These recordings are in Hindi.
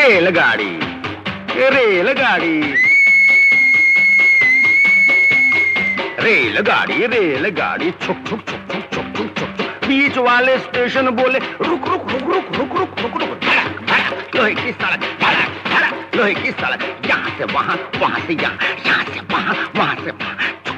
रेलगाड़ी रेलगाड़ी रेलगाड़ी रेलगाड़ी छुक छुक छुक छुक छुक छुक छुक छुक। बीच वाले स्टेशन बोले रुक रुक रुक रुक रुक रुक रुक रुक। धड़क धड़क लोहे की सड़क, धड़क धड़क लोहे की सड़क। यहाँ से वहाँ, वहाँ से यहाँ, यहाँ से वहाँ, वहाँ से वहाँ।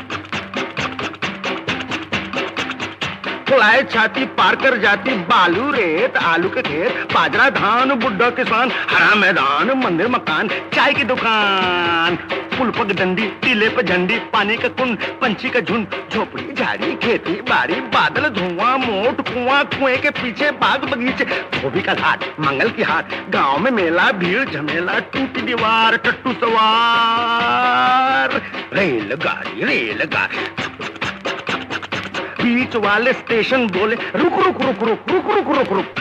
फुलाए छाती पार कर जाती बालू रेत आलू के खेत, बाजरा धान बुड्ढा किसान, हरा मैदान मंदिर मकान, चाय की दुकान, पुल पग डंडी, टीले पे झंडी, पानी का कुंड, पंछी का झुंड, झोपड़ी झाड़ी खेती बाड़ी, बादल धुआं मोट कुआं, कुएं के पीछे बाग बगीचे, धोबी का घाट मंगल की हाट, गांव में मेला भीड़ झमेला, टूटी दीवार टट्टू सवार। रेलगाड़ी रेलगाड़ी। बीच वाले स्टेशन बोले रुक रुक रुक रुक रुक रुक रुक रुक।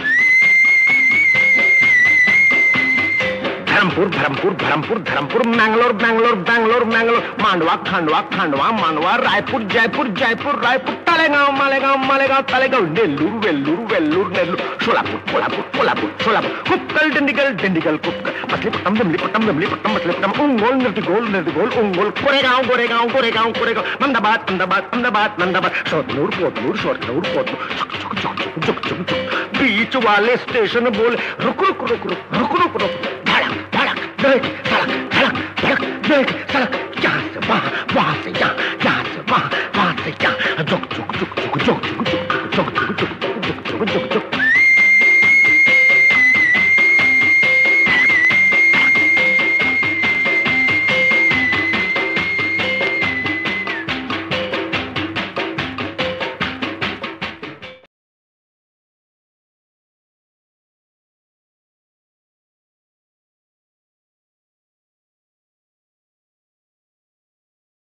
धर्मपुर धर्मपुर धर्मपुर धर्मपुर, मैंगलोर बैंगलोर बैंगलोर मैंगलोर, मांडवा खांडवा खांडवा मांडवा, रायपुर जयपुर जयपुर रायपुर, तालेगांव मालेगांव मालेगांव तालेगांव, नेल्लूर वेल्लूर वेल्लूर नेल्लूर, सोलापुर कोल्हापुर कोल्हापुर सोलापुर, कुक्कल डिंडिगल डिंडिगल कुक्कल, मछलीपट्टनम मछलीपट्टनम मछलीपट्टनम, उंगोल निर्तिगोल निर्तिगोल उंगोल, गोरेगांव गोरेगांव गोरेगांव गोरेगांव, अहमदाबाद अहमदाबाद अहमदाबाद अहमदाबाद, शोधनूर पोतनूर शोधनूर पोतनूर, छुक छुक छुक छुक छुक छुक छुक। बीच वाले स्टेशन बोले रुक रुक रुक रुक रुक रुक रुक। धड़क धड़क धड़क धड़क धड़क धड़क, यहाँ से वहाँ, वहाँ से यहाँ,